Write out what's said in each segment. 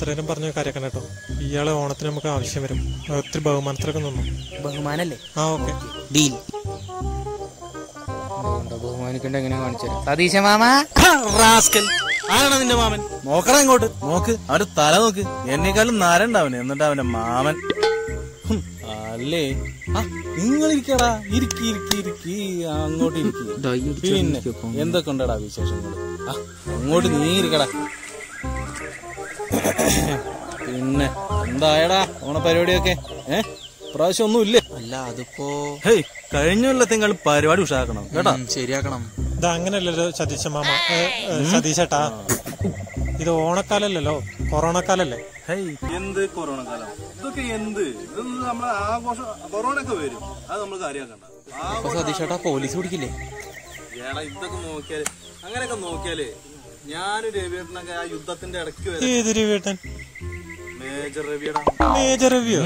ഇത്രയും പറഞ്ഞ കാര്യമൊക്കെ കേട്ടോ. ഇയാളെ ഓണത്തിന് നമുക്ക് ആവശ്യം വരും. ഒത്തിരി ബഹുമാനത്തിലൊക്കെ നിന്നു. ബഹുമാനല്ലേ? ആ ഓക്കെ ഡീൽ. ബഹുമാനിക്കണ്ട എങ്ങനെ കാണിച്ചു സതീശ മാമ. ആരാണ് നിന്റെ മാമൻ? നോക്കണം ഇങ്ങോട്ട് നോക്ക്, അവന്റെ തല നോക്ക്. എന്നെക്കാളും നാരണ്ടാവന്. എന്നിട്ട് അവന്റെ മാമൻ. അല്ലേ നിങ്ങൾ ഇരിക്കടാ, ഇരിക്കി ഇരിക്കി ഇരിക്കി അങ്ങോട്ട് ഇരിക്കി. പിന്നെ എന്തൊക്കെ ഉണ്ടടാ വിശേഷങ്ങള്? അങ്ങോട്ട് നീ ഇരിക്കടാ. പിന്നെ എന്തായടാ ഓണപരിപാടിയൊക്കെ? പ്രാവശ്യം ഒന്നും ഇല്ലേ? അല്ല അതിപ്പോ ഹേയ് കഴിഞ്ഞ കൊല്ലത്തെങ്കാളും പരിപാടി ഉഷാക്കണം കേട്ടോ. ശരിയാക്കണം. ഇത് അങ്ങനെയല്ലല്ലോ സതീശ മാമ, സതീശേട്ടാ. ഇത് ഓണക്കാലല്ലോ, കൊറോണ കാലല്ലേ. എന്ത് കൊറോണ കാലം? ഇതൊക്കെ എന്ത്? ഇതൊന്നും നമ്മളെ ആഘോഷം. കൊറോണ ഒക്കെ വരും, അത് നമ്മൾ കാര്യമാക്കണ്ട. സതീശേട്ടാ പോലീസ് പിടിക്കില്ലേ? ഏടാ ഇതൊക്കെ നോക്കിയാല്, അങ്ങനെയൊക്കെ നോക്കിയാല് ഞാനും രവിയേട്ടനൊക്കെ ആ യുദ്ധത്തിന്റെ ഇടയ്ക്ക് വരെ. ഏത് രവിയേട്ടൻ? മേജർ രവിയടാ. മേജർ രവിയോ?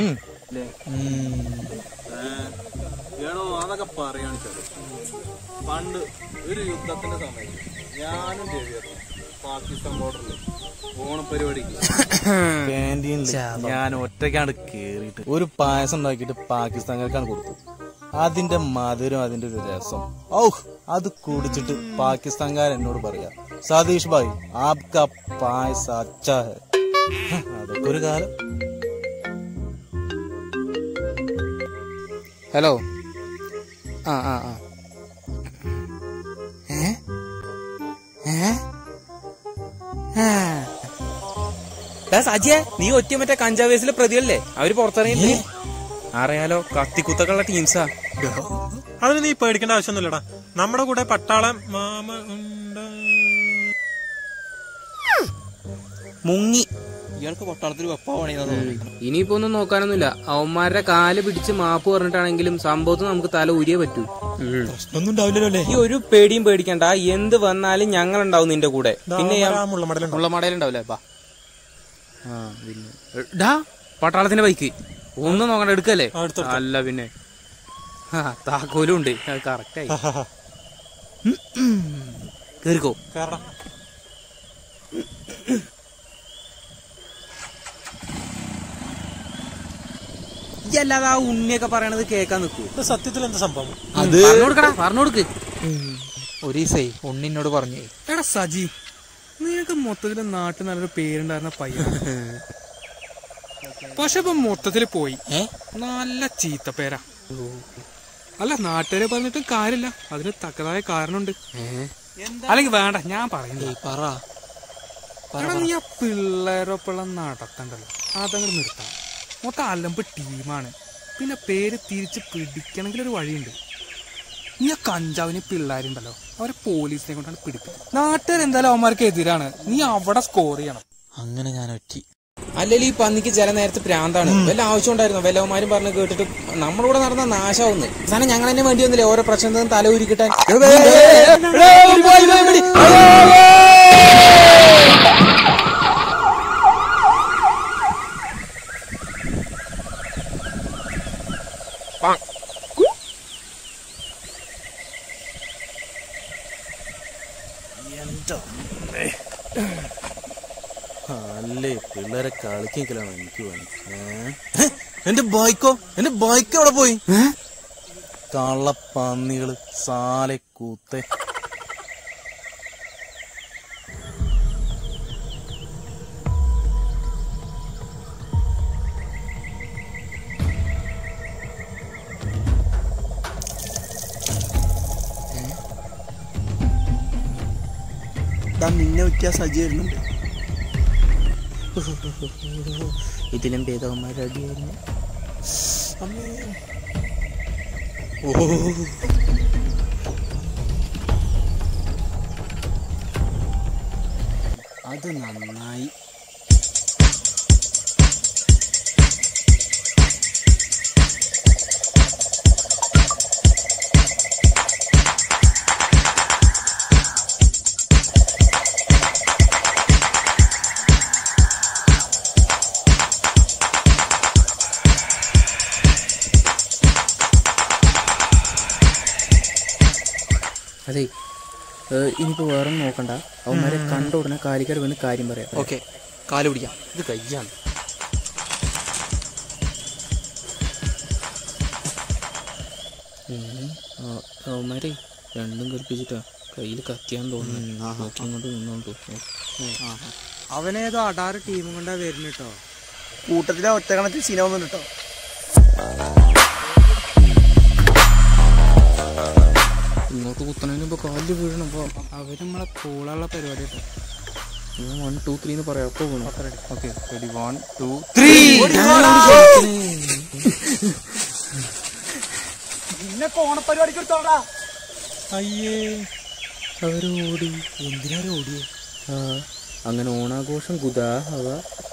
ഏടോ അതൊക്കെ പറയാന്ന് വെച്ചാല് പണ്ട് ഒരു യുദ്ധത്തിന്റെ സമയത്ത് ഞാനും രവിയേട്ടനും പാകിസ്ഥാൻ ബോർഡറിൽ ഓണപരിപാടിക്ക് ക്യാൻറ്റീനിൽ ഞാൻ ഒറ്റയ്ക്കാണ്ട് കേറിയിട്ട് ഒരു പായസം ഉണ്ടാക്കിയിട്ട് പാകിസ്ഥാൻകാർക്കാണ് കൊടുത്തു. അതിന്റെ മധുരം, അതിന്റെ ഒരു രസം, അത് കുടിച്ചിട്ട് പാകിസ്ഥാൻകാർ എന്നോട് പറയാ, സതീഷ് ഭായ് ആപ്കാ പായസ അച്ഛാ ഹൈ. അതൊക്കെ ഒരു കാലം. ഹലോ. ആ സജിയെ, നീ ഒറ്റ മറ്റേ കഞ്ചാവേസിലെ പ്രതികളല്ലേ? അവര് പുറത്തിറങ്ങിയില്ലേ? അറിയാലോ, കത്തിക്കുത്തൊക്കെയുള്ള ടീംസാ. അതിന് നീ പേടിക്കേണ്ട ആവശ്യമൊന്നുമില്ലടാ. നമ്മുടെ കൂടെ പട്ടാളം മാമ മുങ്ങി. ഇയാൾക്ക് പട്ടാളത്തിൽ വെപ്പാവണേന്ന്. ഇനിയിപ്പോ ഒന്നും നോക്കാനൊന്നുമില്ല. അവന്മാരുടെ കാല് പിടിച്ച് മാപ്പ് പറഞ്ഞിട്ടാണെങ്കിലും സംഭവത്തിന് നമുക്ക് തല ഉരിയേ പറ്റൂ. പ്രശ്നമൊന്നും ഉണ്ടാവില്ലല്ലോ. ഈ ഒരു പേടിയും പേടിക്കണ്ട. എന്ത് വന്നാലും ഞങ്ങൾ ഉണ്ടാവും നിന്റെ കൂടെ. പിന്നെ മുള്ളമടയിലുണ്ടാവില്ലേ? പിന്നെ പട്ടാളത്തിന്റെ ബൈക്ക് ഒന്നും നോക്കണ്ട, എടുക്കല്ലേ? അല്ല പിന്നെ താക്കോലും ഉണ്ട്. കറക്റ്റായി. കേറിക്കോ. അല്ലാതെ ആ ഉണ്ണിയൊക്കെ പറയണത് കേക്കാൻ നിൽക്കൂ. സത്യത്തിൽ എന്താ സംഭവം? പറഞ്ഞോടുക്ക്. ഒരു ദിവസേ ഉണ്ണിനോട് പറഞ്ഞു, എടാ സജി, നിനക്ക് മൊത്തത്തില് നാട്ടിൽ നല്ലൊരു പേരുണ്ടായിരുന്ന പയ്യൻ, പക്ഷെ ഇപ്പൊ മൊത്തത്തില് പോയി. നല്ല ചീത്തപ്പേരാ. അല്ല, നാട്ടുകാരെ പറഞ്ഞിട്ടും കാര്യമില്ല, അതിന് തക്കതായ കാരണമുണ്ട്. അല്ലെങ്കിൽ വേണ്ട, ഞാൻ പറയുന്നത് നീ ആ പിള്ളേരൊപ്പുള്ള നടത്തണ്ടല്ലോ, അതങ്ങോട്ട് നിർത്താം. മൊത്തം അലമ്പ് ടീമാണ്. പിന്നെ പേര് തിരിച്ച് പിടിക്കണമെങ്കിൽ ഒരു വഴിയുണ്ട്. നീ ആ കഞ്ചാവിന് പിള്ളേരുണ്ടല്ലോ, അവരെ പോലീസിനെ കൊണ്ടാണ് പിടിപ്പിക്കുന്നത്. നാട്ടുകാർ എന്തായാലും അവന്മാർക്ക് എതിരാണ്. നീ അവിടെ സ്കോർ ചെയ്യണം. അങ്ങനെ ഞാൻ ഒറ്റ. അല്ലെങ്കിൽ ഈ പന്നിക്ക് ചില നേരത്തെ പ്രാന്താണ്. വല്ല ആവശ്യം ഉണ്ടായിരുന്നു? വല്ലവന്മാരും പറഞ്ഞ് കേട്ടിട്ട് നമ്മളിവിടെ നടന്ന നാശാവുന്നു. സാധനം ഞങ്ങൾ തന്നെ വേണ്ടി വന്നില്ലേ ഓരോ പ്രശ്നത്തിൽ തല ഉരുക്കിട്ടാൻ. അല്ലേ പിള്ളേരെ കളിക്കലാണ് എനിക്ക് വേണം. എന്റെ ബൈക്കോ അവിടെ പോയി. കള്ളപ്പന്നികള് സാലെ കൂത്തെ. നിന്നെ പറ്റിയ സജി വരുന്നുണ്ട്. ഇതിലും ഭേദവന്മാരടിയായിരുന്നു. അത് നന്നായി. അതെ, ഇനിയിപ്പോ വേറെ നോക്കണ്ട. അവന്മാരെ കണ്ട ഉടനെ കാലിക്കാർ വന്ന് കാര്യം പറയാം. ഓക്കെ, കാല് പിടിക്കാം. ഇത് കയ്യാണ്. അവന്മാരെ രണ്ടും കൽപ്പിച്ചിട്ടാ കയ്യിൽ കത്തിയാന്ന് തോന്നുന്നു. നോക്കി ഇങ്ങോട്ട് നിന്നോണ്ടു. അവനേതോ അടാറ് ടീമും കൊണ്ടാ വരുന്നു കേട്ടോ. കൂട്ടത്തിലെ ഒറ്റ കണത്തിൽ സീനാവുന്നുണ്ട് കേട്ടോ. ഇങ്ങോട്ട് കുത്തണേന് ഇപ്പൊ കാലില് വീഴണം. അപ്പൊ അവര് നമ്മളെ പൂളുള്ള പരിപാടി കേട്ടോ. 1 2 3 എന്ന് പറയാം. അപ്പൊ വീണു. Okay ready 1 2 3. പിന്നെ കോണപ്പരിപാടിക്ക് എടുത്തോടാ. അയ്യേ അവരോടി. എന്തിനാ ഓടിയേ? അങ്ങനെ ഓണാഘോഷം കുതാ അവ